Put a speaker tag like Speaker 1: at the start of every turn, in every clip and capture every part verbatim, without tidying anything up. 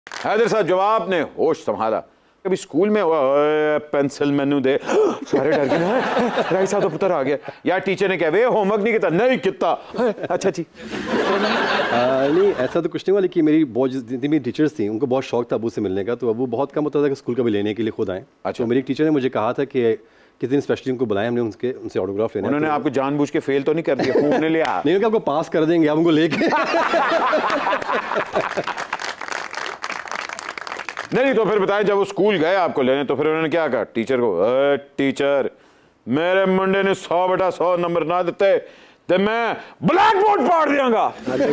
Speaker 1: हैदर साहब जवाब ने होश संभाला। कभी स्कूल में पेंसिल मैनू दे, सारे डर गए ना, राय साहब तो पुत्र आ गया यार, टीचर ने कहा वे होमवर्क नहीं किया, नहीं किया। अच्छा जी
Speaker 2: नहीं ऐसा तो कुछ नहीं हुआ, लेकिन मेरी बहुत जितनी मेरी टीचर्स थी उनको बहुत शौक था अबू से मिलने का, तो अबू बहुत कम होता था कि स्कूल कभी लेने के लिए खुद आए। अच्छा। तो मेरी टीचर ने मुझे कहा था कि किस दिन स्पेशली उनको बुलाया हमने, उनके उनसे ऑटोग्राफ लेना।
Speaker 1: उन्होंने
Speaker 2: तो
Speaker 1: आपको जानबूझ के फेल तो नहीं कर दिया, फूकने लिया?
Speaker 2: नहीं, आपको पास कर देंगे आप उनको लेके।
Speaker 1: नहीं तो फिर बताएं, जब वो स्कूल गए आपको लेने तो फिर उन्होंने क्या कहा टीचर को? टीचर मेरे मुंडे ने सौ बटा सौ नंबर ना देते तो मैं ब्लैक बोर्ड फाड़ दियांगा।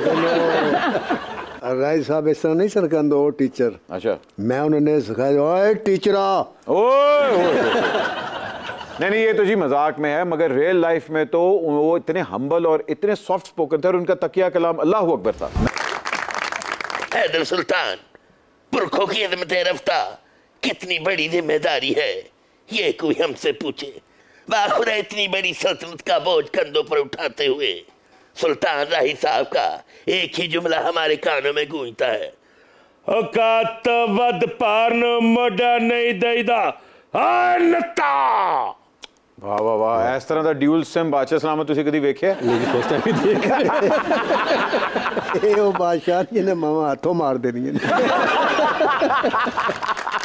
Speaker 3: राय साहब इस तरह नहीं सरकंद हो टीचर। अच्छा। मैं उन्होंने सिखाया, ओए टीचरा,
Speaker 1: ओए नहीं नहीं ये तो जी मजाक में है, मगर रियल लाइफ में तो वो इतने हम्बल और इतने सॉफ्ट स्पोकन थे और उनका तकिया कलाम अल्लाह अकबर था।
Speaker 4: हैदर सुल्तान, पुरखों की अज़मत रफ्ता कितनी बड़ी जिम्मेदारी है, ये कोई हमसे पूछे। बाखुदा इतनी बड़ी सल्तनत का बोझ कंधों पर उठाते हुए सुल्तान राही साहब का एक ही जुमला हमारे कानों में गूंजता है, औकात वद पारन मोड़ा नहीं देदा नता।
Speaker 1: वाह वाह वाह, इस तरह का ड्यूल सिम बादशाह सलामत तुसी कदी वेख्या?
Speaker 2: नहीं फर्स्ट टाइम ही देखा।
Speaker 3: ए ओ बादशाह जी ने मामा हाथों मार देनी है।